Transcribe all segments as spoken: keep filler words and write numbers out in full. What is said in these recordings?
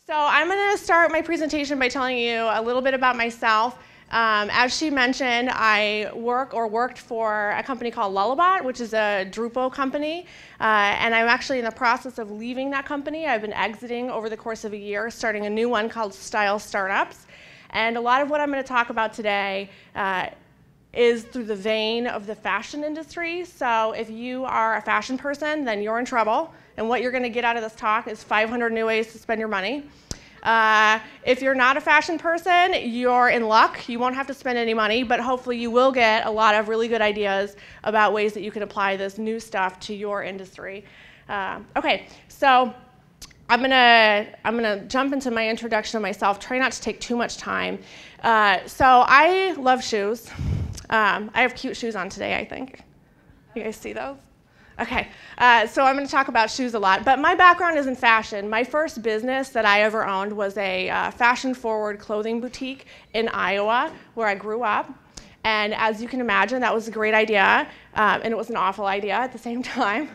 So I'm going to start my presentation by telling you a little bit about myself. Um, as she mentioned, I work or worked for a company called Lullabot, which is a Drupal company, uh, and I'm actually in the process of leaving that company. I've been exiting over the course of a year, starting a new one called Style Startups. And a lot of what I'm going to talk about today uh, is through the vein of the fashion industry. So if you are a fashion person, then you're in trouble. And what you're going to get out of this talk is five hundred new ways to spend your money. Uh, if you're not a fashion person, you're in luck. You won't have to spend any money, but hopefully you will get a lot of really good ideas about ways that you can apply this new stuff to your industry. Uh, okay, so I'm gonna I'm gonna jump into my introduction of myself. Try not to take too much time. Uh, so I love shoes. Um, I have cute shoes on today, I think. You guys see those? Okay, uh, so I'm going to talk about shoes a lot, but my background is in fashion. My first business that I ever owned was a uh, fashion-forward clothing boutique in Iowa, where I grew up. And as you can imagine, that was a great idea, um, and it was an awful idea at the same time.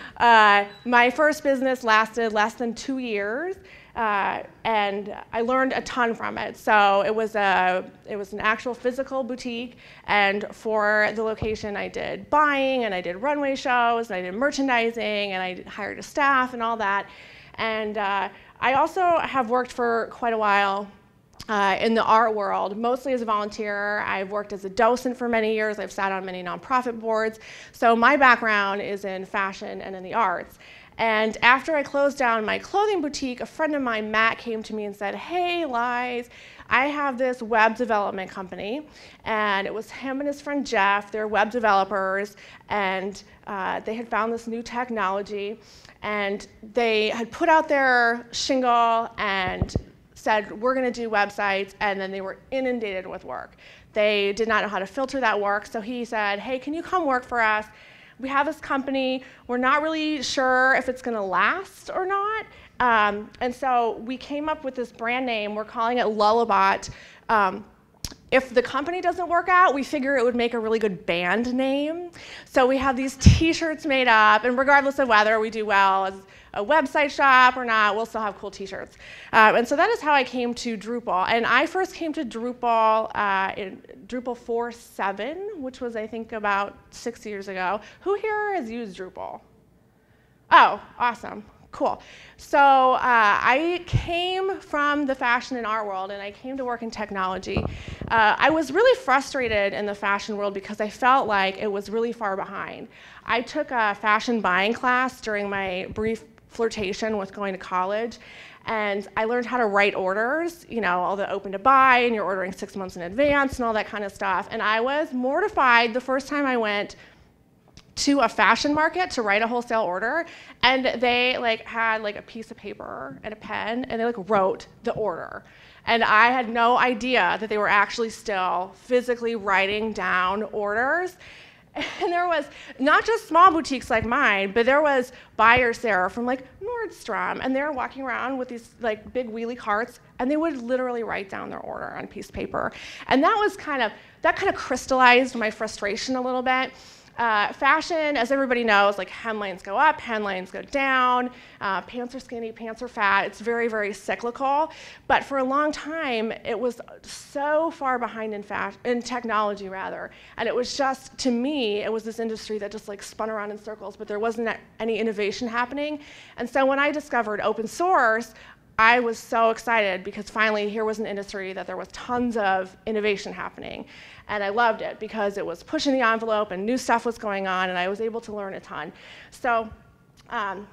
Uh, my first business lasted less than two years, uh, and I learned a ton from it. So it was a it was an actual physical boutique, and for the location, I did buying, and I did runway shows, and I did merchandising, and I hired a staff, and all that. And uh, I also have worked for quite a while Uh, in the art world, mostly as a volunteer. I've worked as a docent for many years. I've sat on many nonprofit boards. So my background is in fashion and in the arts. And after I closed down my clothing boutique, a friend of mine, Matt, came to me and said, "Hey, Liz, I have this web development company." And it was him and his friend Jeff. They're web developers, and uh, they had found this new technology. And they had put out their shingle and said, "We're going to do websites," and then they were inundated with work. They did not know how to filter that work, so he said, "Hey, can you come work for us? We have this company. We're not really sure if it's going to last or not." Um, and so we came up with this brand name. We're calling it Lullabot. Um, If the company doesn't work out, we figure it would make a really good band name. So we have these t-shirts made up, and regardless of whether we do well as a website shop or not, we'll still have cool t-shirts. Uh, and so that is how I came to Drupal. And I first came to Drupal uh, in Drupal four point seven, which was, I think, about six years ago. Who here has used Drupal? Oh, awesome. Cool. So uh, I came from the fashion and art world, and I came to work in technology. Uh, I was really frustrated in the fashion world because I felt like it was really far behind. I took a fashion buying class during my brief flirtation with going to college, and I learned how to write orders, you know, all the open to buy, and you're ordering six months in advance and all that kind of stuff. And I was mortified the first time I went to a fashion market to write a wholesale order, and they like had like a piece of paper and a pen, and they like wrote the order. And I had no idea that they were actually still physically writing down orders. And there was not just small boutiques like mine, but there was buyers there from like Nordstrom, and they were walking around with these like big wheelie carts, and they would literally write down their order on a piece of paper. And that was kind of, that kind of crystallized my frustration a little bit. Uh, fashion, as everybody knows, like hemlines go up, hemlines go down, uh, pants are skinny, pants are fat. It's very, very cyclical. But for a long time, it was so far behind in, fa in technology, rather. And it was just, to me, it was this industry that just like spun around in circles, but there wasn't any innovation happening. And so when I discovered open source, I was so excited because finally here was an industry that there was tons of innovation happening. And I loved it because it was pushing the envelope and new stuff was going on, and I was able to learn a ton. So um,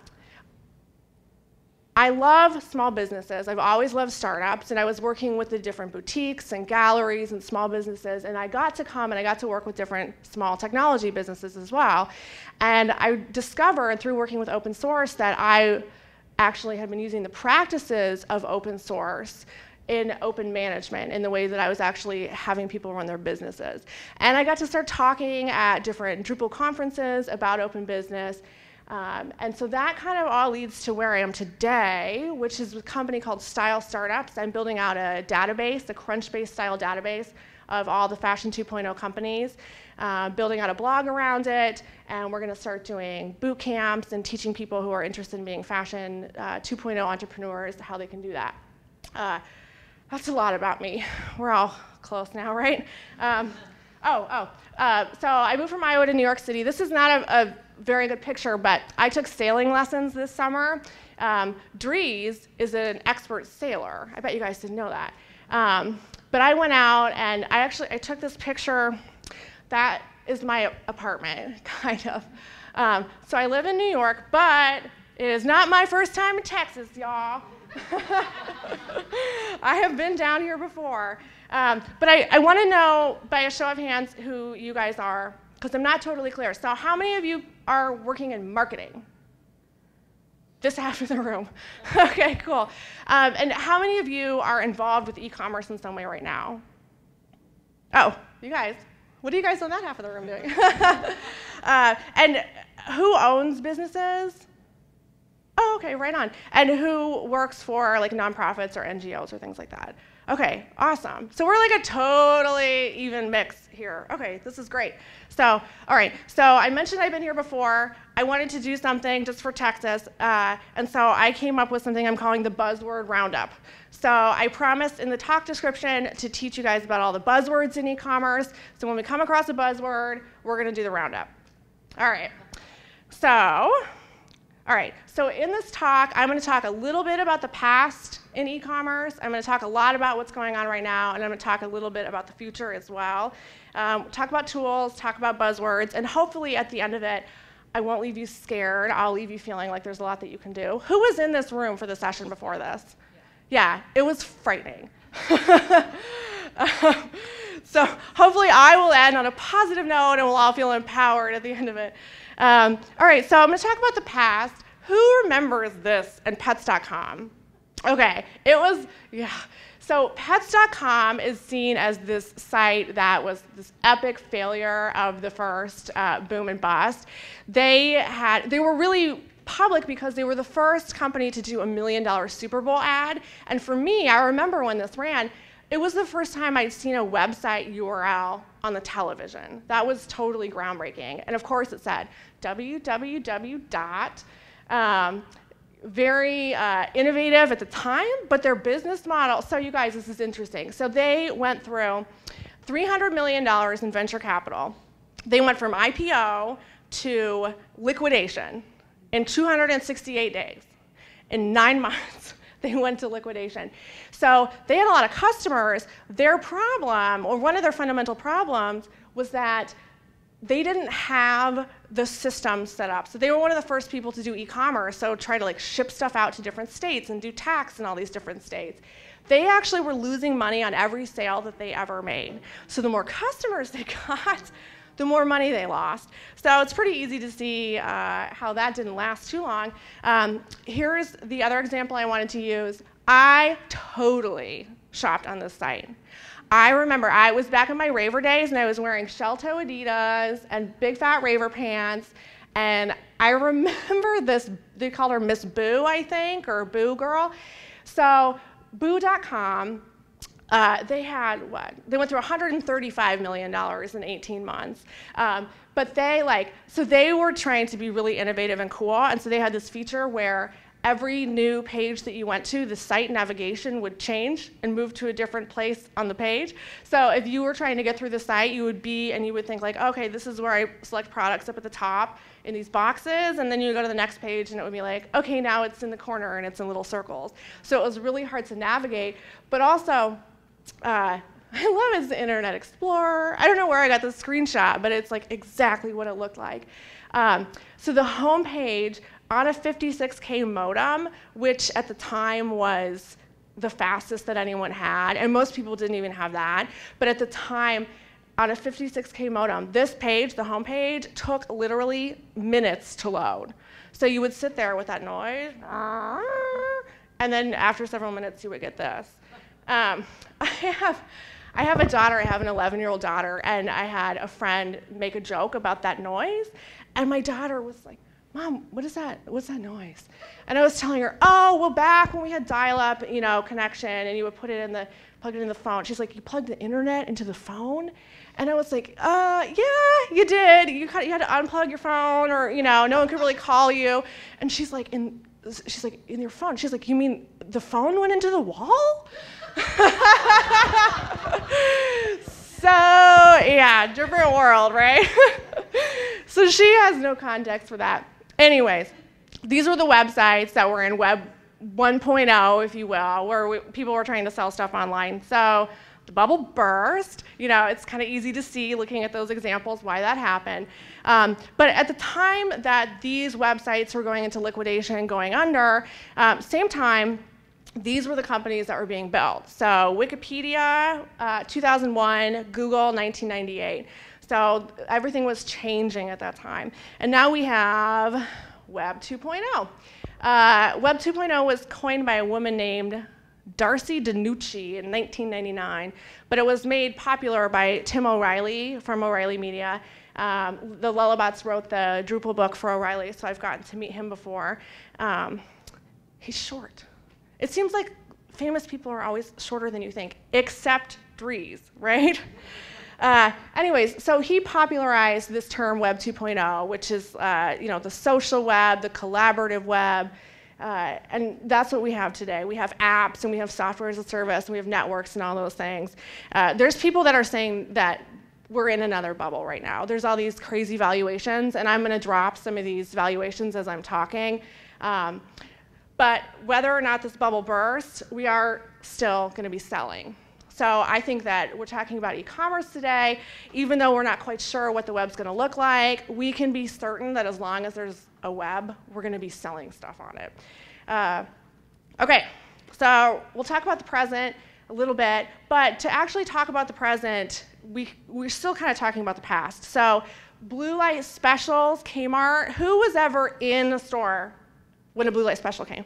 I love small businesses. I've always loved startups, and I was working with the different boutiques and galleries and small businesses, and I got to come and I got to work with different small technology businesses as well. And I discovered through working with open source that I actually had been using the practices of open source in open management in the way that I was actually having people run their businesses. And I got to start talking at different Drupal conferences about open business. Um, and so that kind of all leads to where I am today, which is a company called Style Startups. I'm building out a database, a Crunchbase style database of all the Fashion two point oh companies, uh, building out a blog around it, and we're going to start doing boot camps and teaching people who are interested in being Fashion uh, two point oh entrepreneurs how they can do that. Uh, that's a lot about me. We're all close now, right? Um, oh, oh. Uh, so I moved from Iowa to New York City. This is not a, a very good picture, but I took sailing lessons this summer. Um, Dries is an expert sailor. I bet you guys didn't know that. Um, but I went out and I actually I took this picture. That is my apartment, kind of. Um, so I live in New York, but it is not my first time in Texas, y'all. I have been down here before. Um, but I, I want to know, by a show of hands, who you guys are, because I'm not totally clear. So how many of you are working in marketing? Just half of the room. Okay, cool. Um, and how many of you are involved with e-commerce in some way right now? Oh, you guys. What are you guys on that half of the room doing? uh, and who owns businesses? Oh, okay, right on. And who works for like nonprofits or N G Os or things like that? Okay, awesome. So we're like a totally even mix here. Okay, this is great. So, all right, so I mentioned I've been here before. I wanted to do something just for Texas, uh, and so I came up with something I'm calling the Buzzword Roundup. So I promised in the talk description to teach you guys about all the buzzwords in e-commerce. So when we come across a buzzword, we're gonna do the roundup. All right, so, all right, so in this talk, I'm going to talk a little bit about the past in e-commerce. I'm going to talk a lot about what's going on right now, and I'm going to talk a little bit about the future as well. Um, talk about tools, talk about buzzwords, and hopefully at the end of it, I won't leave you scared. I'll leave you feeling like there's a lot that you can do. Who was in this room for the session before this? Yeah, yeah, it was frightening. um, so hopefully I will end on a positive note, and we'll all feel empowered at the end of it. Um, all right, so I'm going to talk about the past. Who remembers this and pets dot com? Okay, it was, yeah. So pets dot com is seen as this site that was this epic failure of the first uh, boom and bust. They had, they were really public because they were the first company to do a million dollar Super Bowl ad. And for me, I remember when this ran, it was the first time I'd seen a website U R L on the television. That was totally groundbreaking. And of course it said w w w dot, um, very uh, innovative at the time, but their business model, so you guys, this is interesting. So they went through three hundred million dollars in venture capital. They went from I P O to liquidation in two hundred sixty-eight days. In nine months, they went to liquidation. So they had a lot of customers. Their problem, or one of their fundamental problems, was that they didn't have the system set up. So they were one of the first people to do e-commerce, so try to like ship stuff out to different states and do tax in all these different states. They actually were losing money on every sale that they ever made. So the more customers they got, the more money they lost. So it's pretty easy to see uh, how that didn't last too long. Um, here's the other example I wanted to use. I totally shopped on this site. I remember I was back in my raver days and I was wearing shell toe Adidas and big fat raver pants. And I remember this, they called her Miss Boo, I think, or Boo Girl. So boo dot com, uh, they had what? They went through one hundred thirty-five million dollars in eighteen months. Um, but they like, so they were trying to be really innovative and cool. And so they had this feature where every new page that you went to, the site navigation would change and move to a different place on the page. So if you were trying to get through the site, you would be, and you would think like, okay, this is where I select products up at the top in these boxes, and then you go to the next page and it would be like, okay, now it's in the corner and it's in little circles. So it was really hard to navigate, but also, uh, I love his Internet Explorer. I don't know where I got this screenshot, but it's like exactly what it looked like. Um, so the home page on a fifty-six K modem, which at the time was the fastest that anyone had, and most people didn't even have that, but at the time, on a fifty-six K modem, this page, the home page, took literally minutes to load. So you would sit there with that noise, and then after several minutes, you would get this. Um, I have, I have a daughter, I have an eleven-year-old daughter, and I had a friend make a joke about that noise, and my daughter was like, Mom, what is that? What's that noise? And I was telling her, oh, well, back when we had dial-up, you know, connection, and you would put it in the, plug it in the phone. She's like, you plugged the internet into the phone? And I was like, uh, yeah, you did. You had, you had to unplug your phone, or you know, no one could really call you. And she's like, in, she's like, in your phone. She's like, you mean the phone went into the wall? So, yeah, different world, right? So she has no context for that. Anyways, these were the websites that were in Web one point oh, if you will, where we, people were trying to sell stuff online. So the bubble burst. You know, it's kind of easy to see looking at those examples why that happened. Um, but at the time that these websites were going into liquidation, going under, um, same time, these were the companies that were being built. So Wikipedia, uh, two thousand one, Google, nineteen ninety-eight. So everything was changing at that time. And now we have Web two point oh. Uh, Web two point oh was coined by a woman named Darcy Tendenci in nineteen ninety-nine, but it was made popular by Tim O'Reilly from O'Reilly Media. Um, the Lullabots wrote the Drupal book for O'Reilly, so I've gotten to meet him before. Um, he's short. It seems like famous people are always shorter than you think, except Dries, right? Uh, anyways, so he popularized this term Web two point oh, which is uh, you know, the social web, the collaborative web, uh, and that's what we have today. We have apps, and we have software as a service, and we have networks and all those things. Uh, there's people that are saying that we're in another bubble right now. There's all these crazy valuations, and I'm going to drop some of these valuations as I'm talking. Um, But whether or not this bubble bursts, we are still going to be selling. So I think that we're talking about e-commerce today. Even though we're not quite sure what the web's going to look like, we can be certain that as long as there's a web, we're going to be selling stuff on it. Uh, OK, so we'll talk about the present a little bit. But to actually talk about the present, we, we're still kind of talking about the past. So blue light specials, Kmart. Who was ever in a store when a blue light special came?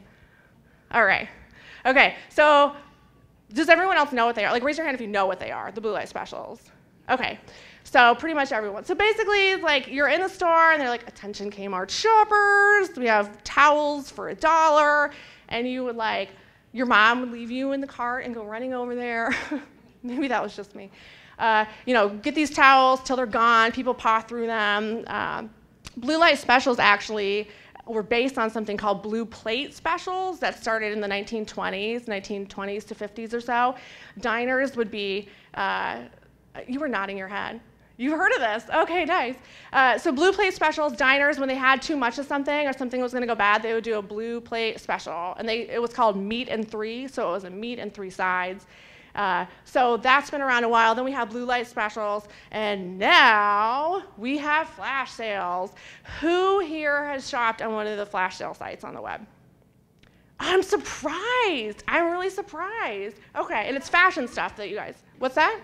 All right. OK, so does everyone else know what they are? Like, raise your hand if you know what they are, the blue light specials. OK, so pretty much everyone. So basically, like, you're in the store, and they're like, attention Kmart shoppers. We have towels for a dollar. And you would, like, your mom would leave you in the cart and go running over there. Maybe that was just me. Uh, you know, get these towels till they're gone. People paw through them. Uh, blue light specials, actually, were based on something called blue plate specials that started in the nineteen twenties, nineteen twenties to fifties or so. Diners would be, uh, you were nodding your head. You've heard of this. OK, nice. Uh, so blue plate specials, diners, when they had too much of something or something was going to go bad, they would do a blue plate special. And they, it was called meat and three, so it was a meat and three sides. Uh, so that's been around a while. Then we have blue light specials, and now we have flash sales. Who here has shopped on one of the flash sale sites on the web? I'm surprised. I'm really surprised. Okay, and it's fashion stuff that you guys. What's that?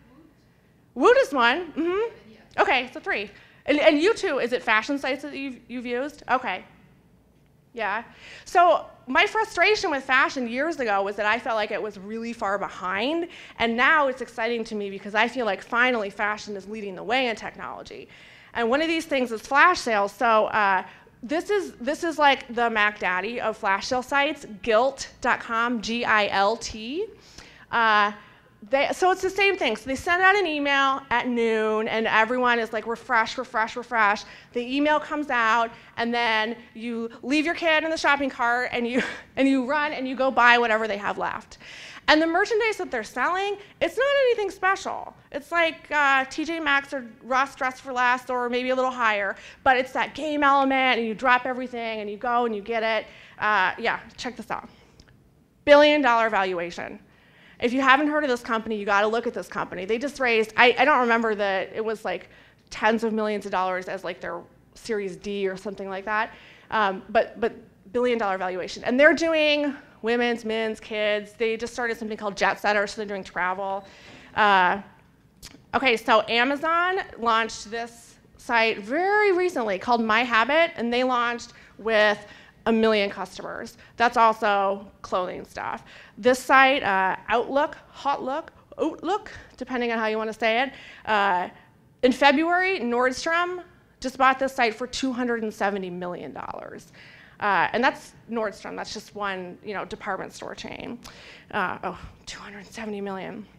Woot is one. Mm-hmm. Okay, so three. And, and you two, is it fashion sites that you've, you've used? Okay. Yeah. So my frustration with fashion years ago was that I felt like it was really far behind, and now it's exciting to me because I feel like finally fashion is leading the way in technology. And one of these things is flash sales. So uh, this is this is like the Mac Daddy of flash sale sites, gilt dot com, G I L T. Uh, They, so it's the same thing. So they send out an email at noon, and everyone is like, refresh, refresh, refresh. The email comes out, and then you leave your kid in the shopping cart, and you, and you run, and you go buy whatever they have left. And the merchandise that they're selling, it's not anything special. It's like uh, T J Maxx or Ross Dress for Less, or maybe a little higher. But it's that game element, and you drop everything, and you go, and you get it. Uh, yeah, check this out. Billion dollar valuation. If you haven't heard of this company, you got to look at this company. They just raised, I, I don't remember that it was like tens of millions of dollars as like their Series D or something like that, um, but, but billion dollar valuation. And they're doing women's, men's, kids. They just started something called Jet Setter, so they're doing travel. Uh, okay, so Amazon launched this site very recently called My Habit, and they launched with a million customers. That's also clothing stuff. This site, uh, Outlook, Hotlook, Outlook, depending on how you want to say it. Uh, in February, Nordstrom just bought this site for two hundred seventy million dollars. Uh, and that's Nordstrom. That's just one, you know, department store chain. Uh, oh, two hundred seventy million.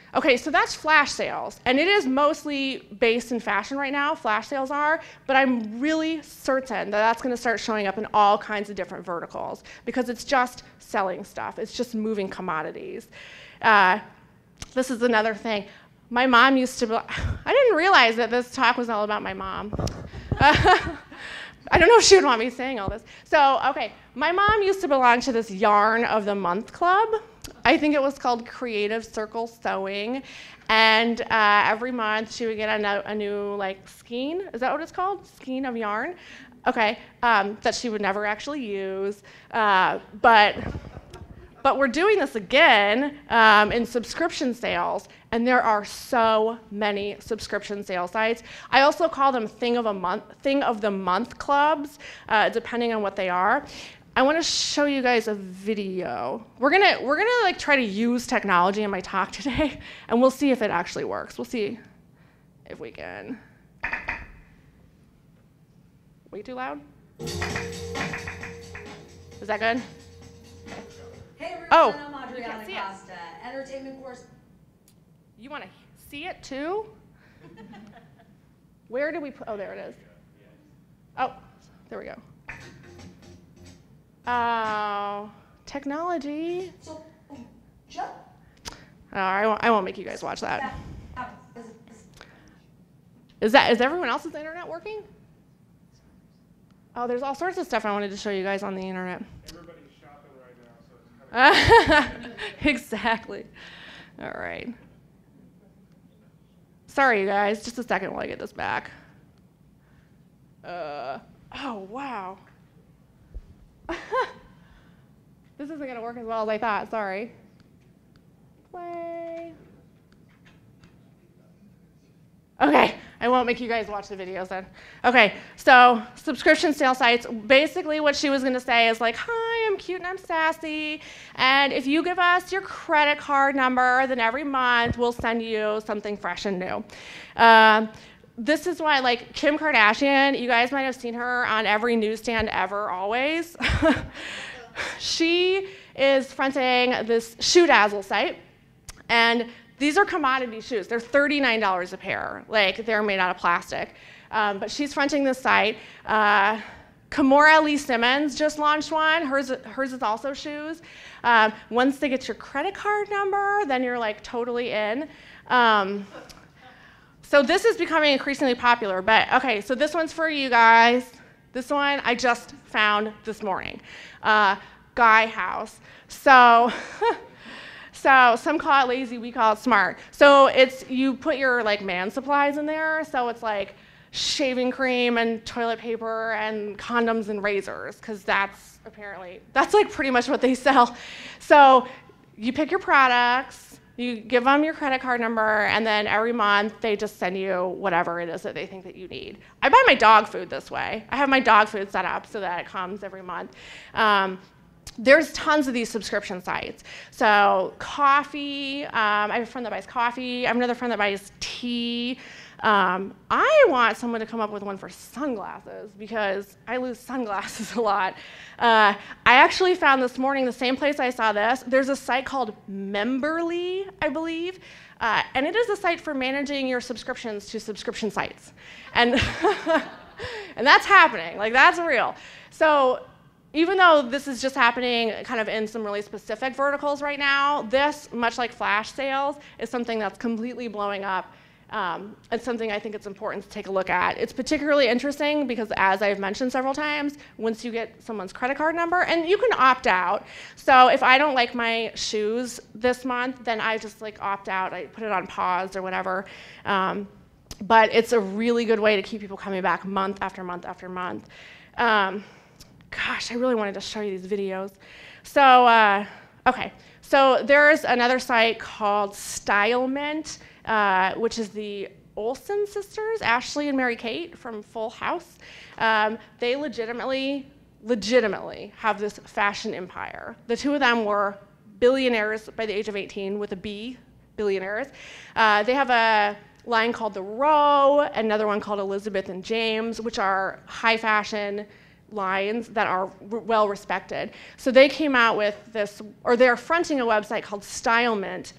Okay, so that's flash sales, and it is mostly based in fashion right now, flash sales are, but I'm really certain that that's gonna start showing up in all kinds of different verticals because it's just selling stuff, it's just moving commodities. Uh, this is another thing. My mom used to, be, I didn't realize that this talk was all about my mom. Uh, I don't know if she would want me saying all this. So, okay, my mom used to belong to this Yarn of the Month club. I think it was called Creative Circle Sewing, and uh, every month she would get a, no, a new like skein. Is that what it's called? Skein of yarn. Okay, um, that she would never actually use, uh, but but we're doing this again um, in subscription sales, and there are so many subscription sales sites. I also call them thing of a month, thing of the month clubs, uh, depending on what they are. I want to show you guys a video. We're gonna we're gonna like try to use technology in my talk today, and we'll see if it actually works. We'll see if we can. Way too loud? Is that good? Hey everyone, oh, I'm Adriana Costa, entertainment course. You want to see it too? Where did we put? Oh, there it is. Oh, there we go. Oh, technology. So, jump. Oh, I won't, I won't make you guys watch that. Is that is everyone else's internet working? Oh, there's all sorts of stuff I wanted to show you guys on the internet. Everybody's shopping right now, so it's kind of exactly. All right. Sorry, you guys. Just a second while I get this back. Uh, oh, wow. This isn't going to work as well as I thought. Sorry. Play. Okay, I won't make you guys watch the videos then. Okay, so subscription sales sites, basically what she was gonna say is like, hi, I'm cute and I'm sassy, and if you give us your credit card number, then every month we'll send you something fresh and new. Uh, this is why, like, Kim Kardashian, you guys might have seen her on every newsstand ever, always. She is fronting this shoe dazzle site, and these are commodity shoes. They're thirty-nine dollars a pair. Like, they're made out of plastic. Um, but she's fronting this site. Uh, Kimora Lee Simmons just launched one. Hers, hers is also shoes. Um, once they get your credit card number, then you're like totally in. Um, so this is becoming increasingly popular. But okay, so this one's for you guys. This one I just found this morning. Uh, Guy House. So. So some call it lazy, we call it smart. So it's, you put your like man supplies in there, so it's like shaving cream and toilet paper and condoms and razors, because that's apparently, that's like pretty much what they sell. So you pick your products, you give them your credit card number, and then every month they just send you whatever it is that they think that you need. I buy my dog food this way. I have my dog food set up so that it comes every month. Um, There's tons of these subscription sites. So coffee, um, I have a friend that buys coffee. I have another friend that buys tea. Um, I want someone to come up with one for sunglasses because I lose sunglasses a lot. Uh, I actually found this morning, the same place I saw this, there's a site called Memberly, I believe. Uh, and it is a site for managing your subscriptions to subscription sites. And, and that's happening, like that's real. So, even though this is just happening kind of in some really specific verticals right now, this, much like flash sales, is something that's completely blowing up. Um, it's something I think it's important to take a look at. It's particularly interesting because, as I've mentioned several times, once you get someone's credit card number, and you can opt out. So if I don't like my shoes this month, then I just like opt out. I put it on pause or whatever. Um, but it's a really good way to keep people coming back month after month after month. Um, Gosh, I really wanted to show you these videos. So, uh, okay, so there's another site called Stylement, uh, which is the Olsen sisters, Ashley and Mary Kate from Full House. Um, they legitimately, legitimately have this fashion empire. The two of them were billionaires by the age of eighteen with a B, billionaires. Uh, they have a line called The Row, another one called Elizabeth and James, which are high fashion lines that are well respected. So they came out with this, or they're fronting a website called Stylement,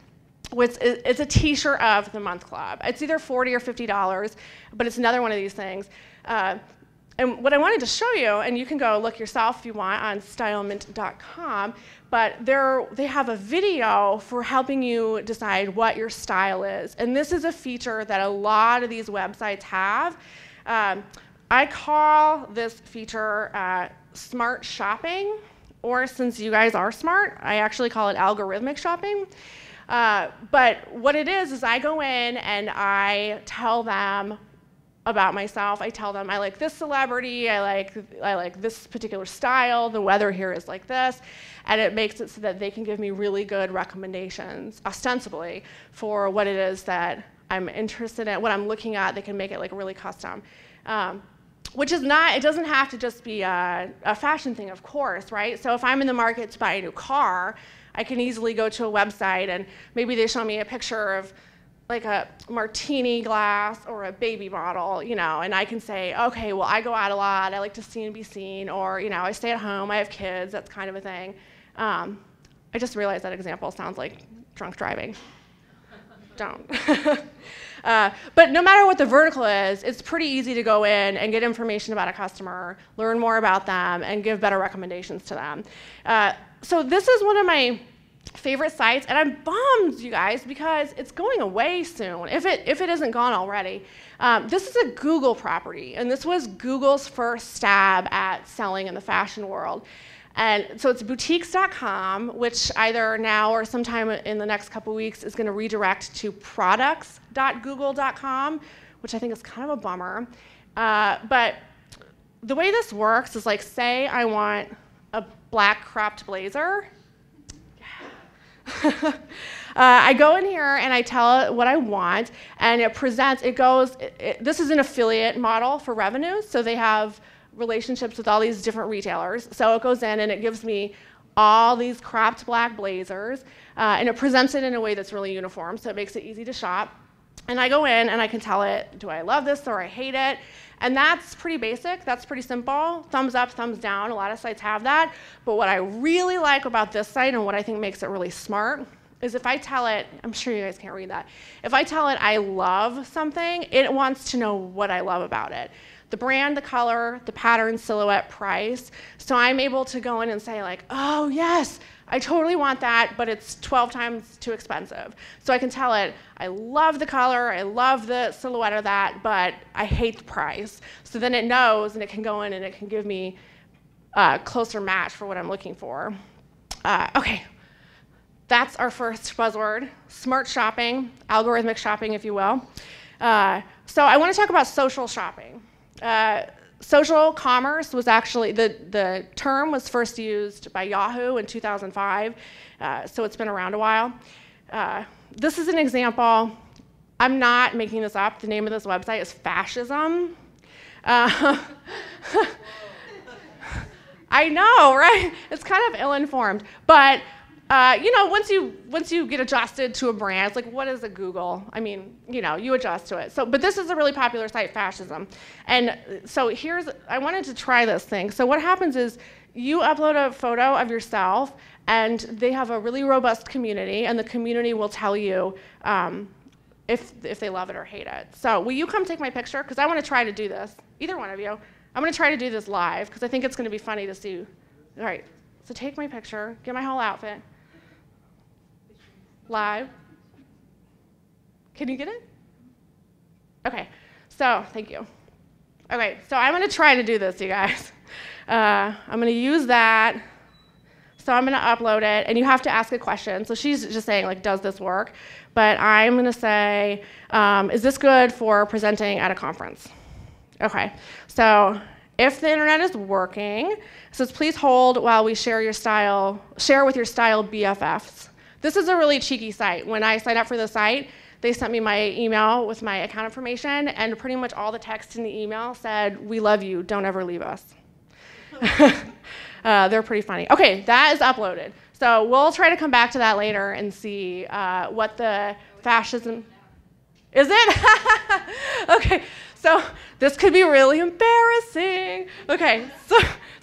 which is, it's a t-shirt of the month club. It's either forty or fifty dollars, but it's another one of these things. Uh, and what I wanted to show you, and you can go look yourself if you want on stylement dot com, but they're, they have a video for helping you decide what your style is. And this is a feature that a lot of these websites have. Um, I call this feature uh, smart shopping, or since you guys are smart, I actually call it algorithmic shopping. Uh, but what it is is I go in and I tell them about myself. I tell them I like this celebrity, I like, I like this particular style, the weather here is like this, and it makes it so that they can give me really good recommendations, ostensibly, for what it is that I'm interested in, what I'm looking at. They can make it like really custom. Um, which is not, it doesn't have to just be a, a fashion thing, of course, right? So if I'm in the market to buy a new car, I can easily go to a website and maybe they show me a picture of like a martini glass or a baby bottle, you know, and I can say, okay, well, I go out a lot, I like to see and be seen, or, you know, I stay at home, I have kids, that's kind of a thing. Um, I just realized that example sounds like drunk driving. Don't. uh, but no matter what the vertical is, it's pretty easy to go in and get information about a customer, learn more about them, and give better recommendations to them. Uh, so this is one of my favorite sites, and I'm bummed, you guys, because it's going away soon, if it, if it isn't gone already. Um, this is a Google property, and this was Google's first stab at selling in the fashion world. And so it's boutiques dot com, which either now or sometime in the next couple weeks is going to redirect to products dot google dot com, which I think is kind of a bummer. Uh, but the way this works is like, say I want a black cropped blazer. uh, I go in here and I tell it what I want, and it presents, it goes, it, it, this is an affiliate model for revenues, so they have relationships with all these different retailers. So it goes in and it gives me all these cropped black blazers, uh, and it presents it in a way that's really uniform, so it makes it easy to shop. And I go in and I can tell it, do I love this or I hate it? And that's pretty basic, that's pretty simple. Thumbs up, thumbs down, a lot of sites have that. But what I really like about this site and what I think makes it really smart is if I tell it, I'm sure you guys can't read that. If I tell it I love something, it wants to know what I love about it. The brand, the color, the pattern, silhouette, price. So I'm able to go in and say like, oh yes, I totally want that, but it's twelve times too expensive. So I can tell it, I love the color, I love the silhouette of that, but I hate the price. So then it knows and it can go in and it can give me a closer match for what I'm looking for. Uh, okay, that's our first buzzword, smart shopping, algorithmic shopping, if you will. Uh, so I want to talk about social shopping. Uh, social commerce was actually, the, the term was first used by Yahoo in two thousand five, uh, so it's been around a while. Uh, this is an example. I'm not making this up. The name of this website is Fascism. Uh, I know, right? It's kind of ill-informed, but Uh, you know, once you once you get adjusted to a brand, it's like, what is a Google? I mean, you know, you adjust to it. So, but this is a really popular site, Fascism. And so here's, I wanted to try this thing. So what happens is you upload a photo of yourself, and they have a really robust community, and the community will tell you um, if if they love it or hate it. So will you come take my picture? Because I want to try to do this. Either one of you. I'm going to try to do this live because I think it's going to be funny to see. All right. So take my picture. Get my whole outfit. Live. Can you get it? Okay, so thank you. Okay, so I'm gonna try to do this, you guys. Uh, I'm gonna use that. So I'm gonna upload it, and you have to ask a question. So she's just saying, like, does this work? But I'm gonna say, um, is this good for presenting at a conference? Okay, so if the internet is working, it says please hold while we share your style, share with your style B F Fs. This is a really cheeky site. When I signed up for the site, they sent me my email with my account information, and pretty much all the text in the email said, we love you, don't ever leave us. uh, they're pretty funny. Okay, that is uploaded. So we'll try to come back to that later and see uh, what the fascism, is it? Okay, so this could be really embarrassing. Okay, so,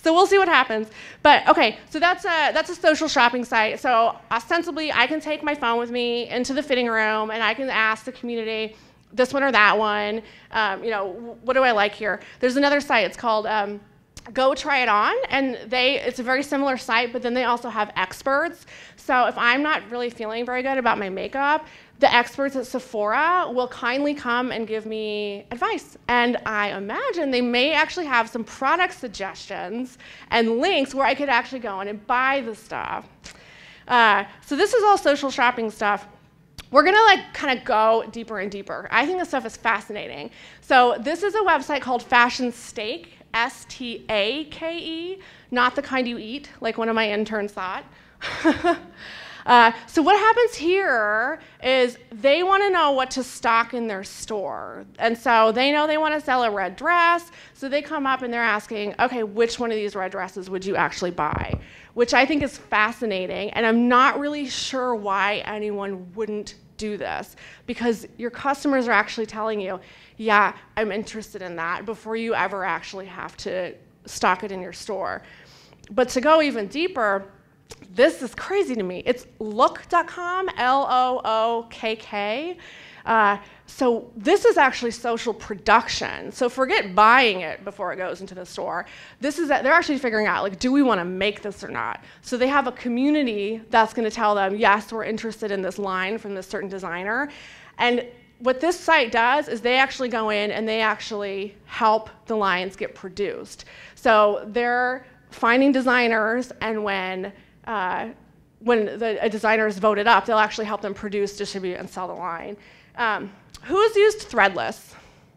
So we'll see what happens. But okay, so that's a that's a social shopping site. So ostensibly, I can take my phone with me into the fitting room, and I can ask the community, this one or that one. Um, you know, what do I like here? There's another site. It's called um, Go Try It On, and they it's a very similar site, but then they also have experts. So if I'm not really feeling very good about my makeup, the experts at Sephora will kindly come and give me advice. And I imagine they may actually have some product suggestions and links where I could actually go in and buy the stuff. Uh, so this is all social shopping stuff. We're gonna like kind of go deeper and deeper. I think this stuff is fascinating. So this is a website called Fashion Steak, S T A K E, not the kind you eat, like one of my interns thought. uh, so what happens here is they want to know what to stock in their store. And so they know they want to sell a red dress, so they come up and they're asking, okay, which one of these red dresses would you actually buy? Which I think is fascinating, and I'm not really sure why anyone wouldn't do this, because your customers are actually telling you, yeah, I'm interested in that, before you ever actually have to stock it in your store. But to go even deeper, this is crazy to me. It's look dot com, L O O K K. Uh, so this is actually social production. So forget buying it before it goes into the store. This is that they're actually figuring out, like, do we want to make this or not? So they have a community that's going to tell them, yes, we're interested in this line from this certain designer. And what this site does is they actually go in and they actually help the lines get produced. So they're finding designers, and when uh, when the, a designer is voted up, they'll actually help them produce, distribute, and sell the line. Um, who's used Threadless?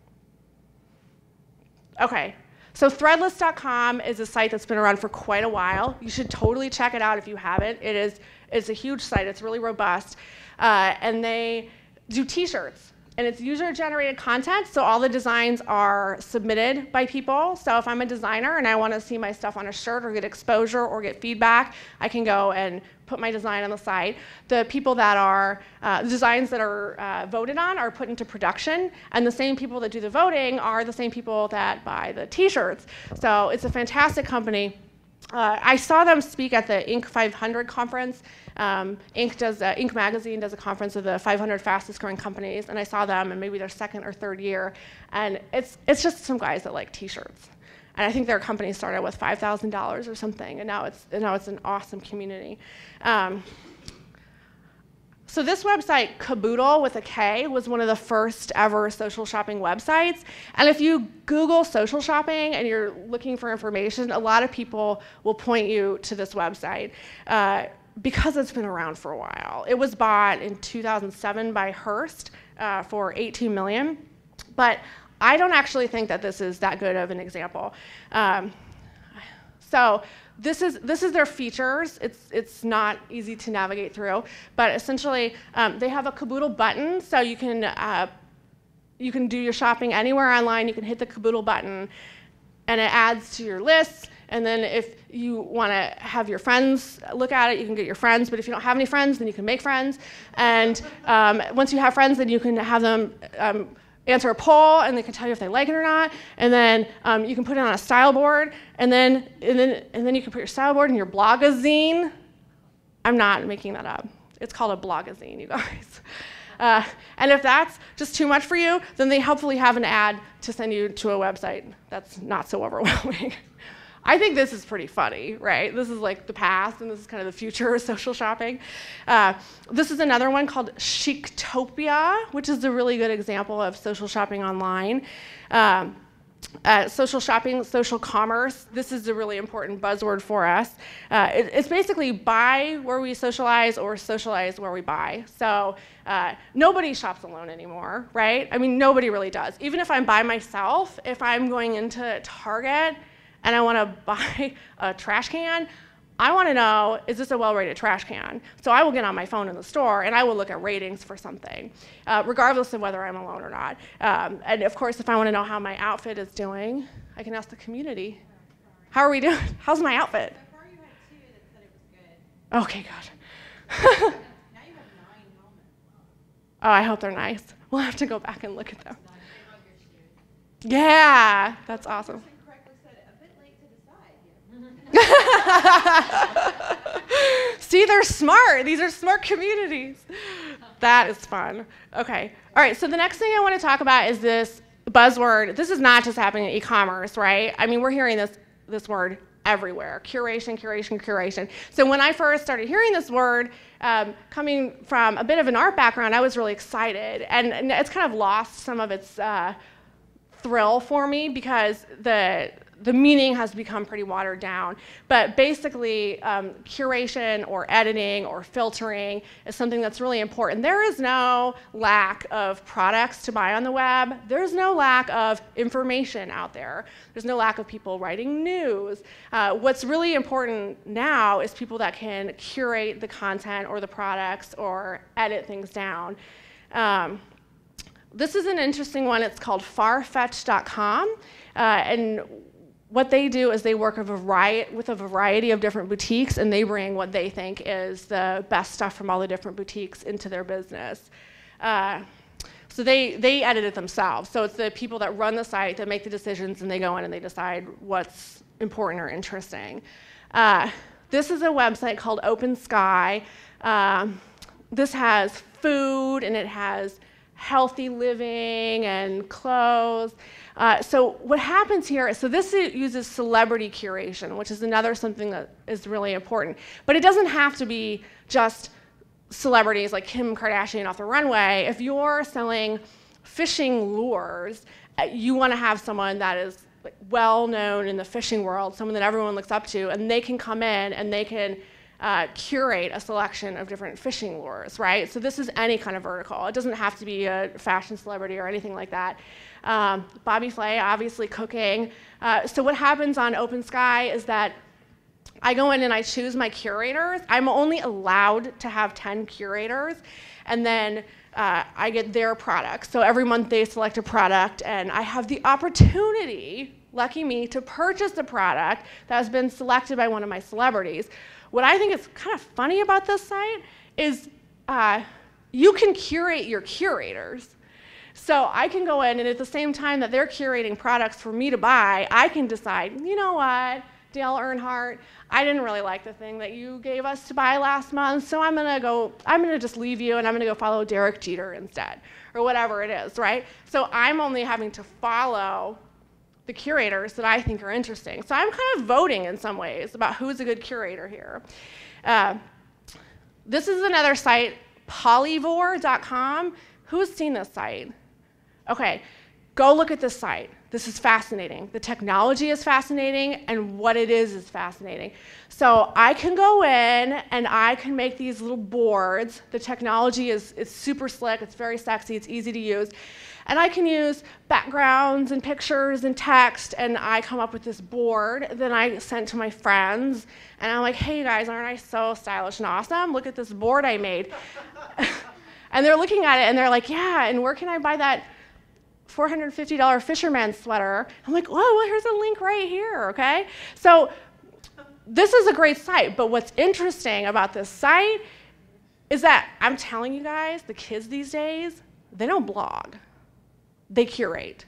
Okay, so threadless dot com is a site that's been around for quite a while. You should totally check it out if you haven't. It is it's a huge site. It's really robust, uh, and they do T-shirts. And it's user-generated content, so all the designs are submitted by people. So if I'm a designer and I want to see my stuff on a shirt or get exposure or get feedback, I can go and put my design on the site. The people that are, uh, the designs that are uh, voted on are put into production, and the same people that do the voting are the same people that buy the T-shirts. So it's a fantastic company. Uh, I saw them speak at the Inc five hundred conference. Um, Inc does uh, Inc magazine does a conference of the five hundred fastest growing companies, and I saw them in maybe their second or third year, and it's it's just some guys that like T-shirts, and I think their company started with five thousand dollars or something, and now it's and now it's an awesome community. Um, So this website, Caboodle with a K, was one of the first ever social shopping websites. And if you Google social shopping and you're looking for information, a lot of people will point you to this website uh, because it's been around for a while. It was bought in two thousand seven by Hearst uh, for eighteen million dollars. But I don't actually think that this is that good of an example. Um, so. This is, this is their features. It's, it's not easy to navigate through, but essentially um, they have a Caboodle button, so you can, uh, you can do your shopping anywhere online. You can hit the Caboodle button, and it adds to your list. And then if you want to have your friends look at it, you can get your friends. But if you don't have any friends, then you can make friends. And um, once you have friends, then you can have them um, answer a poll, and they can tell you if they like it or not. And then um, you can put it on a style board, and then and then and then you can put your style board in your blogazine. I'm not making that up. It's called a blogazine, you guys. Uh, and if that's just too much for you, then they hopefully have an ad to send you to a website that's not so overwhelming. I think this is pretty funny, right? This is like the past, and this is kind of the future of social shopping. Uh, this is another one called Chictopia, which is a really good example of social shopping online. Um, uh, social shopping, social commerce, this is a really important buzzword for us. Uh, it, it's basically buy where we socialize or socialize where we buy. So uh, nobody shops alone anymore, right? I mean, nobody really does. Even if I'm by myself, if I'm going into Target, and I want to buy a trash can, I want to know, is this a well-rated trash can? So I will get on my phone in the store, and I will look at ratings for something, uh, regardless of whether I'm alone or not. Um, and of course, if I want to know how my outfit is doing, I can ask the community. How are we doing? How's my outfit? So far you had two that said it was good. Okay, good. Now you have nine helmets. Oh, I hope they're nice. We'll have to go back and look at them. They hug your shoes. Yeah, that's awesome. Correctly said, a bit late to decide. See, they're smart. These are smart communities. That is fun. Okay. All right, so the next thing I want to talk about is this buzzword. This is not just happening in e-commerce, right? I mean, we're hearing this, this word everywhere. Curation, curation, curation. So when I first started hearing this word, um, coming from a bit of an art background, I was really excited. And, and it's kind of lost some of its uh, thrill for me because the the meaning has become pretty watered down. But basically, um, curation or editing or filtering is something that's really important. There is no lack of products to buy on the web. There's no lack of information out there. There's no lack of people writing news. Uh, what's really important now is people that can curate the content or the products or edit things down. Um, this is an interesting one. It's called farfetch dot com. Uh, and what they do is they work a variety, with a variety of different boutiques, and they bring what they think is the best stuff from all the different boutiques into their business. Uh, so they, they edit it themselves. So it's the people that run the site that make the decisions, and they go in and they decide what's important or interesting. Uh, this is a website called Open Sky. Um, this has food, and it has healthy living and clothes. Uh, so what happens here, so this uses celebrity curation, which is another something that is really important. But it doesn't have to be just celebrities like Kim Kardashian off the runway. If you're selling fishing lures, uh, you want to have someone that is like, well known in the fishing world, someone that everyone looks up to, and they can come in and they can Uh, curate a selection of different fishing lures, right? So this is any kind of vertical. It doesn't have to be a fashion celebrity or anything like that. Um, Bobby Flay, obviously cooking. Uh, so what happens on Open Sky is that I go in and I choose my curators. I'm only allowed to have ten curators, and then uh, I get their products. So every month they select a product, and I have the opportunity, lucky me, to purchase a product that has been selected by one of my celebrities. What I think is kind of funny about this site is uh, you can curate your curators. So I can go in, and at the same time that they're curating products for me to buy, I can decide, you know what, Dale Earnhardt, I didn't really like the thing that you gave us to buy last month, so I'm gonna go, I'm gonna just leave you, and I'm gonna go follow Derek Jeter instead, or whatever it is, right? So I'm only having to follow the curators that I think are interesting. So I'm kind of voting in some ways about who's a good curator here. Uh, this is another site, polyvore dot com. Who's seen this site? Okay, go look at this site. This is fascinating. The technology is fascinating, and what it is is fascinating. So I can go in, and I can make these little boards. The technology is, is super slick. It's very sexy. It's easy to use. And I can use backgrounds and pictures and text, and I come up with this board. Then I send to my friends, and I'm like, hey, you guys, aren't I so stylish and awesome? Look at this board I made. And they're looking at it, and they're like, yeah, and where can I buy that four hundred fifty dollar fisherman sweater? I'm like, oh, well, here's a link right here, okay? So this is a great site, but what's interesting about this site is that I'm telling you guys, the kids these days, they don't blog. They curate.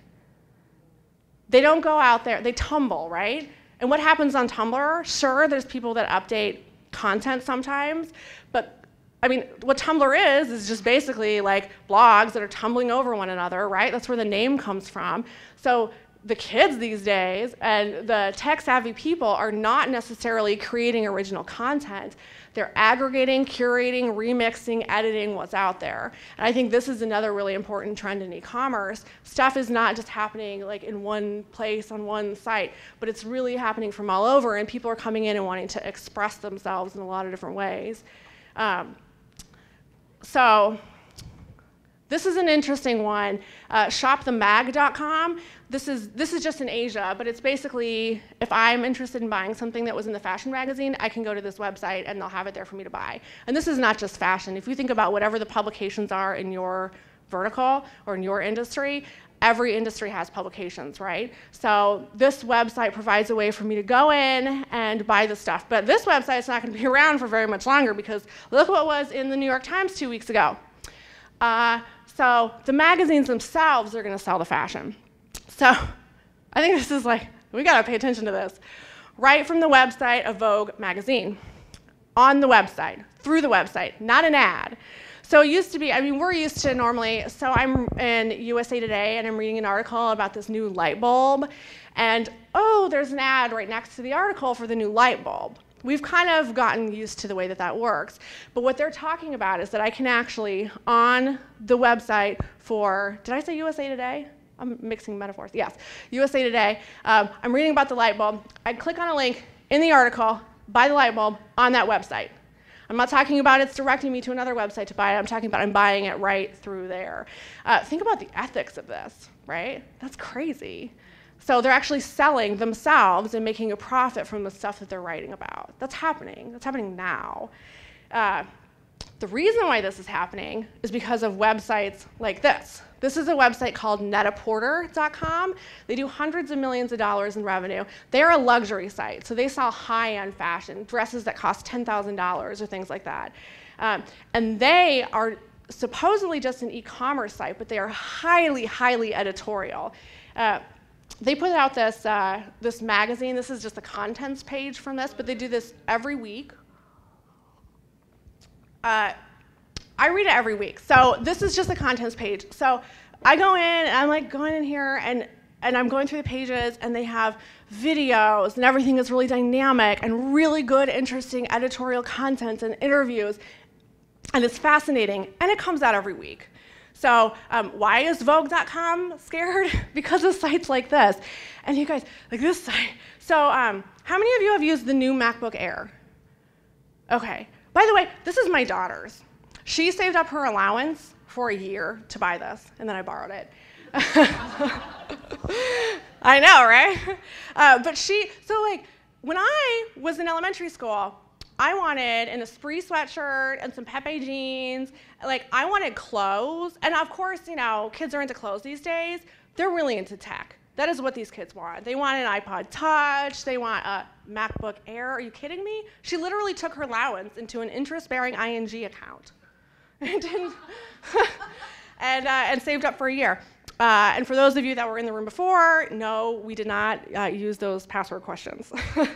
They don't go out there, they tumble, right? And what happens on Tumblr? Sure, there's people that update content sometimes, but I mean, what Tumblr is, is just basically like blogs that are tumbling over one another, right? That's where the name comes from. So the kids these days and the tech-savvy people are not necessarily creating original content. They're aggregating, curating, remixing, editing what's out there. And I think this is another really important trend in e-commerce. Stuff is not just happening like in one place on one site, but it's really happening from all over, and people are coming in and wanting to express themselves in a lot of different ways. Um, so this is an interesting one, uh, shop the mag dot com. This is, this is just in Asia, but it's basically, if I'm interested in buying something that was in the fashion magazine, I can go to this website and they'll have it there for me to buy. And this is not just fashion. If you think about whatever the publications are in your vertical or in your industry, every industry has publications, right? So this website provides a way for me to go in and buy the stuff. But this website's not going to be around for very much longer, because look what was in the New York Times two weeks ago. Uh, so the magazines themselves are going to sell the fashion. So I think this is like, we got to pay attention to this. right from the website of Vogue magazine, on the website, through the website, not an ad. So it used to be, I mean, we're used to normally, so I'm in U S A Today and I'm reading an article about this new light bulb, and oh, there's an ad right next to the article for the new light bulb. We've kind of gotten used to the way that that works. But what they're talking about is that I can actually, on the website for, did I say U S A Today? I'm mixing metaphors, yes. U S A Today, um, I'm reading about the light bulb. I click on a link in the article, buy the light bulb on that website. I'm not talking about it's directing me to another website to buy it. I'm talking about I'm buying it right through there. Uh, think about the ethics of this, right? That's crazy. So they're actually selling themselves and making a profit from the stuff that they're writing about. That's happening. That's happening now. Uh, the reason why this is happening is because of websites like this. This is a website called net a porter dot com. They do hundreds of millions of dollars in revenue. They're a luxury site, so they sell high-end fashion, dresses that cost ten thousand dollars or things like that. Um, and they are supposedly just an e-commerce site, but they are highly, highly editorial. Uh, They put out this, uh, this magazine. This is just the contents page from this, but they do this every week. Uh, I read it every week. So this is just the contents page. So I go in, and I'm like going in here, and, and I'm going through the pages, and they have videos, and everything is really dynamic, and really good, interesting editorial content and interviews. And it's fascinating, and it comes out every week. So um, why is Vogue dot com scared? Because of sites like this. And you guys, like this site. So um, how many of you have used the new MacBook Air? Okay. By the way, this is my daughter's. She saved up her allowance for a year to buy this, and then I borrowed it. I know, right? Uh, but she, so like, when I was in elementary school, I wanted an Esprit sweatshirt and some Pepe jeans. Like, I wanted clothes. And of course, you know, kids are into clothes these days. They're really into tech. That is what these kids want. They want an iPod Touch. They want a MacBook Air. Are you kidding me? She literally took her allowance into an interest-bearing I N G account and, didn't and, uh, and saved up for a year. Uh, and for those of you that were in the room before, no, we did not uh, use those password questions.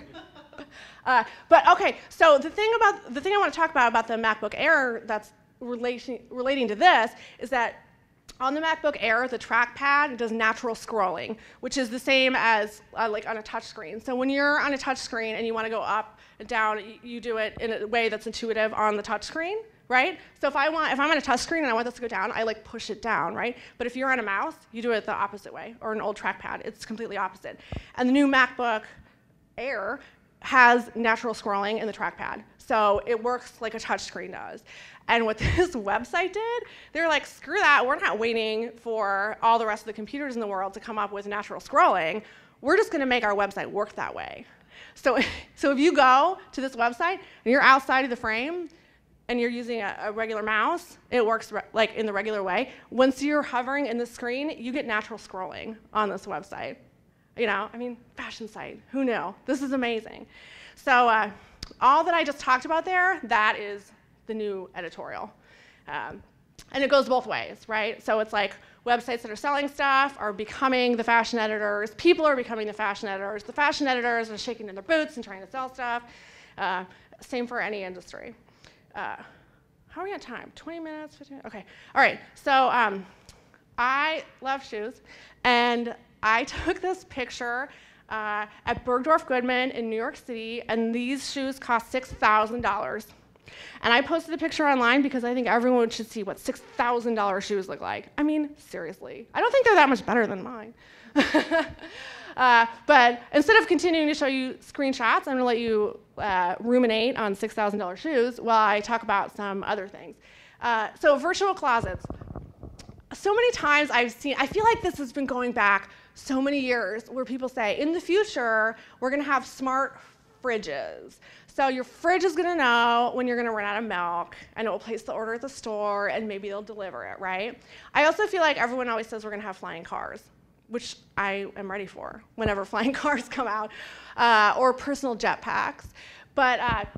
Uh, but okay, so the thing about the thing I want to talk about about the MacBook Air that's relation, relating to this is that on the MacBook Air, the trackpad does natural scrolling, which is the same as uh, like on a touch screen. So when you're on a touch screen and you want to go up and down, you, you do it in a way that's intuitive on the touch screen, right? So if I want, if I'm on a touch screen and I want this to go down, I like push it down, right? But if you're on a mouse, you do it the opposite way, or an old trackpad. It's completely opposite. And the new MacBook Air has natural scrolling in the trackpad. So it works like a touchscreen does. And what this website did, they're like, screw that, we're not waiting for all the rest of the computers in the world to come up with natural scrolling. We're just gonna make our website work that way. So, so if you go to this website and you're outside of the frame and you're using a, a regular mouse, it works re like in the regular way. Once you're hovering in the screen, you get natural scrolling on this website. You know, I mean, fashion site, who knew? This is amazing. So uh, all that I just talked about there, that is the new editorial. Um, and it goes both ways, right? So it's like websites that are selling stuff are becoming the fashion editors. People are becoming the fashion editors. The fashion editors are shaking in their boots and trying to sell stuff. Uh, same for any industry. Uh, how are we on time? twenty minutes, fifteen minutes? Okay, all right. So um, I love shoes, and I took this picture uh, at Bergdorf Goodman in New York City, and these shoes cost six thousand dollars. And I posted the picture online because I think everyone should see what six thousand dollar shoes look like. I mean, seriously. I don't think they're that much better than mine. uh, but instead of continuing to show you screenshots, I'm going to let you uh, ruminate on six thousand dollar shoes while I talk about some other things. Uh, so virtual closets. So many times I've seen, I feel like this has been going back so many years where people say, in the future, we're going to have smart fridges. So your fridge is going to know when you're going to run out of milk, and it will place the order at the store, and maybe they'll deliver it, right? I also feel like everyone always says we're going to have flying cars, which I am ready for whenever flying cars come out, uh, or personal jetpacks. But uh,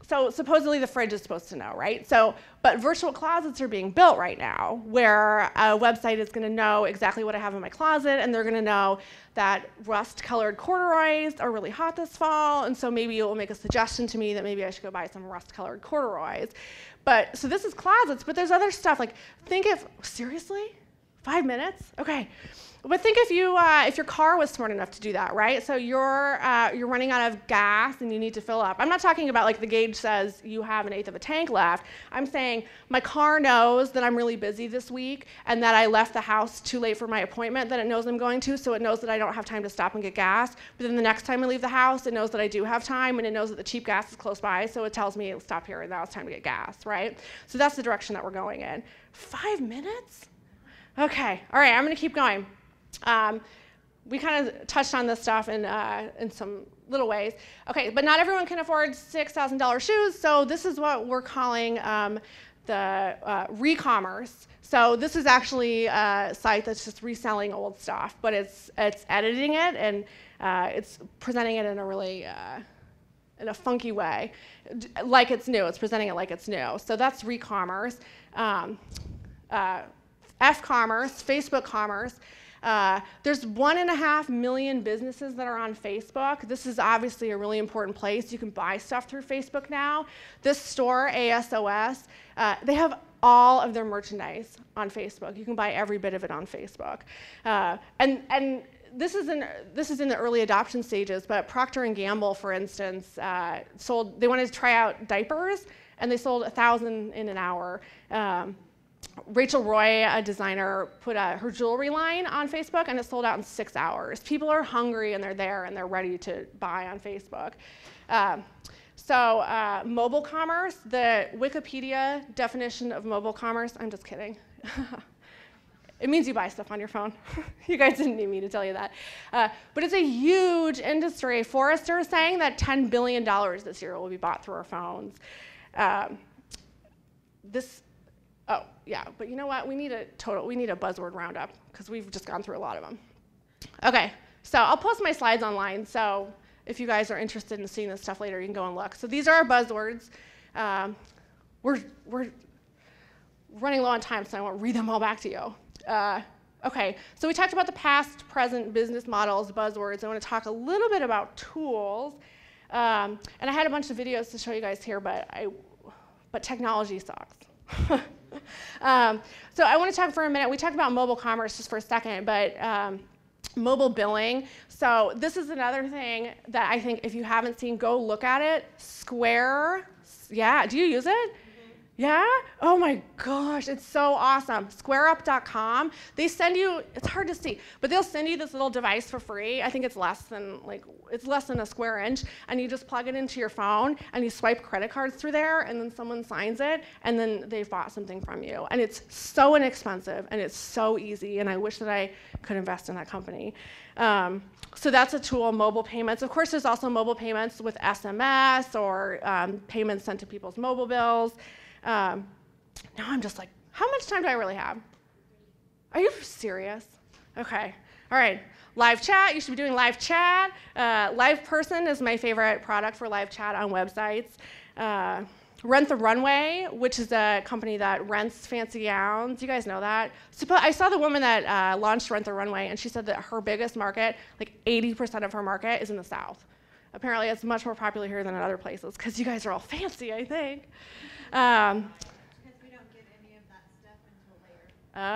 so supposedly the fridge is supposed to know, right? So, but virtual closets are being built right now where a website is gonna know exactly what I have in my closet, and they're gonna know that rust-colored corduroys are really hot this fall, and so maybe it will make a suggestion to me that maybe I should go buy some rust-colored corduroys. But, so this is closets, but there's other stuff, like, think if, seriously? Five minutes? Okay. But think if you, uh, if your car was smart enough to do that, right? So you're, uh, you're running out of gas and you need to fill up. I'm not talking about like the gauge says you have an eighth of a tank left. I'm saying my car knows that I'm really busy this week and that I left the house too late for my appointment that it knows I'm going to, so it knows that I don't have time to stop and get gas. But then the next time I leave the house, it knows that I do have time, and it knows that the cheap gas is close by, so it tells me, stop here, and now it's time to get gas, right? So that's the direction that we're going in. Five minutes? Okay, all right, I'm gonna keep going. Um, we kind of touched on this stuff in, uh, in some little ways. Okay, but not everyone can afford six thousand dollar shoes, so this is what we're calling um, the uh, re-commerce. So this is actually a site that's just reselling old stuff, but it's, it's editing it, and uh, it's presenting it in a really, uh, in a funky way, like it's new. It's presenting it like it's new. So that's re-commerce. Um, uh, F-commerce, Facebook commerce. Uh, there's one and a half million businesses that are on Facebook. This is obviously a really important place. You can buy stuff through Facebook now. This store, A S O S, uh, they have all of their merchandise on Facebook. You can buy every bit of it on Facebook. Uh, and and this is in this is in the early adoption stages. But Procter and Gamble, for instance, uh, sold. They wanted to try out diapers, and they sold a thousand in an hour. Um, Rachel Roy, a designer, put uh, her jewelry line on Facebook, and it sold out in six hours. People are hungry, and they're there, and they're ready to buy on Facebook. Um, so uh, mobile commerce, the Wikipedia definition of mobile commerce, I'm just kidding. It means you buy stuff on your phone. You guys didn't need me to tell you that. Uh, but it's a huge industry. Forrester is saying that ten billion dollars this year will be bought through our phones. Um, this. Oh, yeah, but you know what? We need a total, we need a buzzword roundup, because we've just gone through a lot of them. Okay, so I'll post my slides online, so if you guys are interested in seeing this stuff later, you can go and look. So these are our buzzwords. Um, we're, we're running low on time, so I won't read them all back to you. Uh, okay, so we talked about the past, present, business models, buzzwords. I want to talk a little bit about tools. Um, and I had a bunch of videos to show you guys here, but, I, but technology sucks. um, so I want to talk for a minute. We talked about mobile commerce just for a second, but um, mobile billing. So this is another thing that I think if you haven't seen, go look at it. Square, yeah, do you use it? Yeah? Oh my gosh, it's so awesome. square up dot com. They send you, it's hard to see, but they'll send you this little device for free. I think it's less than like, it's less than a square inch, and you just plug it into your phone and you swipe credit cards through there, and then someone signs it, and then they've bought something from you. And it's so inexpensive, and it's so easy, and I wish that I could invest in that company. Um, so that's a tool, mobile payments. Of course, there's also mobile payments with S M S or um, payments sent to people's mobile bills. Um, now I'm just like, how much time do I really have? Are you serious? Okay, all right. Live chat, you should be doing live chat. Uh, live person is my favorite product for live chat on websites. Uh, Rent the Runway, which is a company that rents fancy gowns. You guys know that? I saw the woman that uh, launched Rent the Runway, and she said that her biggest market, like eighty percent of her market, is in the South. Apparently, it's much more popular here than in other places, because you guys are all fancy, I think. Um, because we don't get any of that stuff until later.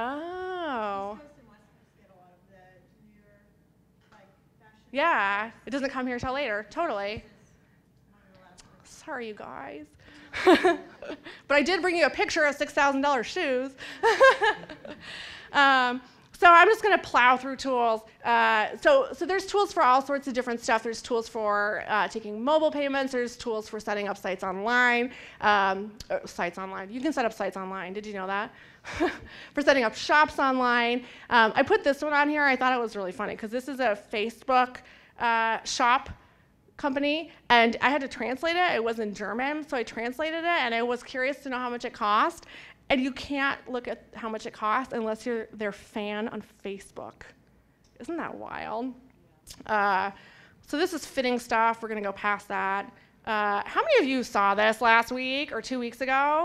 Oh. East Coast and West Coast get a lot of the newer, like, fashion. Yeah, it doesn't come here till later, totally. Sorry, you guys. But I did bring you a picture of six thousand dollar shoes. um, So I'm just going to plow through tools. Uh, so, so there's tools for all sorts of different stuff. There's tools for uh, taking mobile payments. There's tools for setting up sites online. Um, uh, sites online. You can set up sites online. Did you know that? For setting up shops online. Um, I put this one on here. I thought it was really funny because this is a Facebook uh, shop company, and I had to translate it. It was in German, so I translated it, and I was curious to know how much it cost. And you can't look at how much it costs unless you're their fan on Facebook. Isn't that wild? Uh, so this is fitting stuff. We're going to go past that. Uh, how many of you saw this last week or two weeks ago?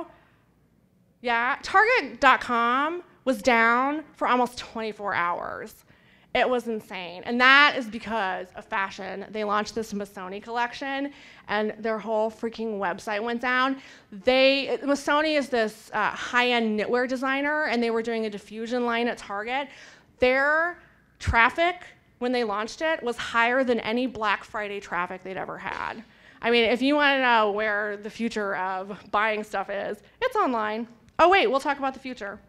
Yeah, Target dot com was down for almost twenty-four hours. It was insane. And that is because of fashion. They launched this Missoni collection, and their whole freaking website went down. They, Missoni is this uh, high-end knitwear designer, and they were doing a diffusion line at Target. Their traffic, when they launched it, was higher than any Black Friday traffic they'd ever had. I mean, if you want to know where the future of buying stuff is, it's online. Oh, wait, we'll talk about the future.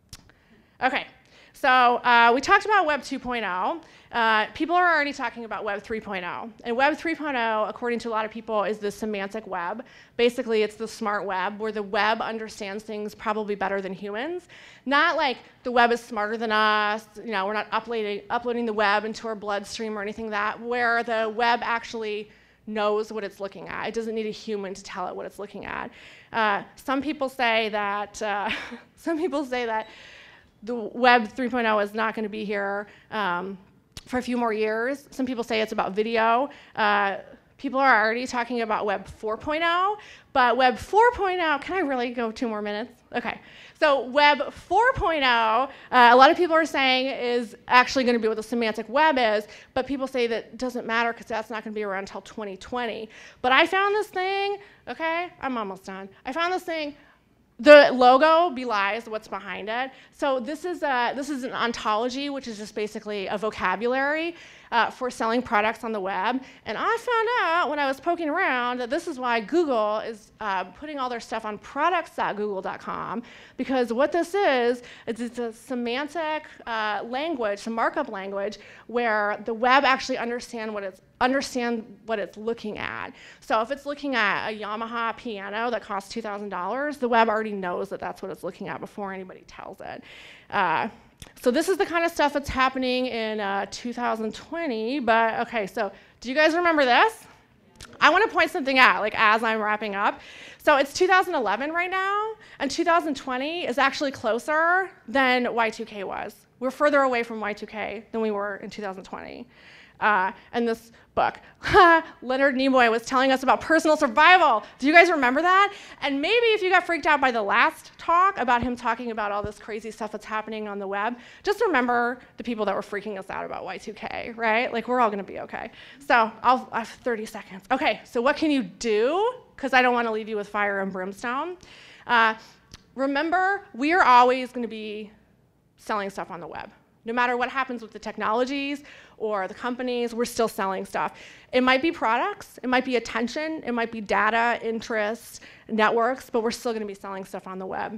Okay. So uh, we talked about Web two point oh. Uh, people are already talking about Web three point oh. And Web three point oh, according to a lot of people, is the semantic web. Basically, it's the smart web, where the web understands things probably better than humans. Not like the web is smarter than us, you know, we're not uploading, uploading the web into our bloodstream or anything like that, where the web actually knows what it's looking at. It doesn't need a human to tell it what it's looking at. Uh, some people say that, uh, some people say that the Web three point oh is not going to be here um, for a few more years. Some people say it's about video. Uh, people are already talking about Web four point oh, but Web four point oh, can I really go two more minutes? Okay. So Web four point oh, uh, a lot of people are saying is actually going to be what the semantic web is, but people say that it doesn't matter because that's not going to be around until twenty twenty. But I found this thing, okay, I'm almost done. I found this thing. The logo belies what's behind it. So this is, a, this is an ontology, which is just basically a vocabulary uh, for selling products on the web. And I found out when I was poking around that this is why Google is uh, putting all their stuff on products dot google dot com, because what this is, is it's a semantic uh, language, some markup language, where the web actually understand what it's understand what it's looking at. So if it's looking at a Yamaha piano that costs two thousand dollars, the web already knows that that's what it's looking at before anybody tells it. Uh, so this is the kind of stuff that's happening in uh, two thousand twenty, but okay, so do you guys remember this? I want to point something out, like as I'm wrapping up. So it's two thousand eleven right now, and two thousand twenty is actually closer than Y two K was. We're further away from Y two K than we were in two thousand twenty. Uh, and this book, Leonard Nimoy was telling us about personal survival. Do you guys remember that? And maybe if you got freaked out by the last talk about him talking about all this crazy stuff that's happening on the web, just remember the people that were freaking us out about Y two K, right? Like, we're all going to be okay. So I'll, I have thirty seconds. Okay, so what can you do? Because I don't want to leave you with fire and brimstone. Uh, remember, we are always going to be selling stuff on the web. No matter what happens with the technologies or the companies, we're still selling stuff. It might be products, it might be attention, it might be data, interests, networks, but we're still going to be selling stuff on the web.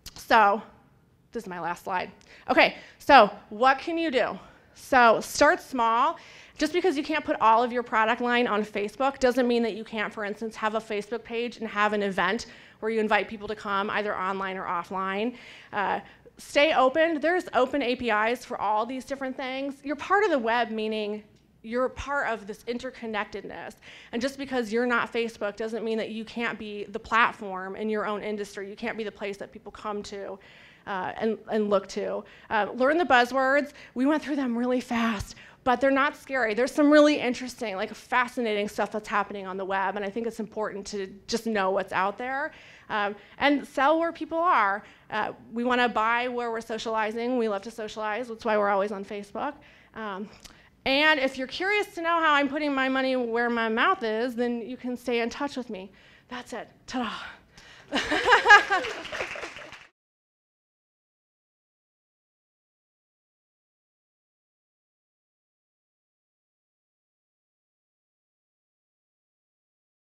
So this is my last slide. Okay, so what can you do? So start small. Just because you can't put all of your product line on Facebook doesn't mean that you can't, for instance, have a Facebook page and have an event where you invite people to come either online or offline. Uh, Stay open. There's open A P Is for all these different things. You're part of the web, meaning you're part of this interconnectedness. And just because you're not Facebook doesn't mean that you can't be the platform in your own industry. You can't be the place that people come to uh, and, and look to. Uh, learn the buzzwords. We went through them really fast, but they're not scary. There's some really interesting, like fascinating stuff that's happening on the web, and I think it's important to just know what's out there. Um, and sell where people are. Uh, we want to buy where we're socializing. We love to socialize. That's why we're always on Facebook. Um, and if you're curious to know how I'm putting my money where my mouth is, then you can stay in touch with me. That's it. Ta-da.